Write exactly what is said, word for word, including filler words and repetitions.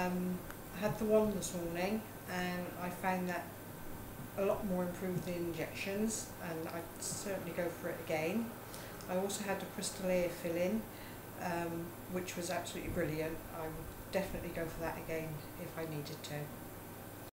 Um, I had the wand this morning and I found that a lot more improved than injections, and I'd certainly go for it again. I also had the crystal ear fill-in, um, which was absolutely brilliant. I would definitely go for that again if I needed to.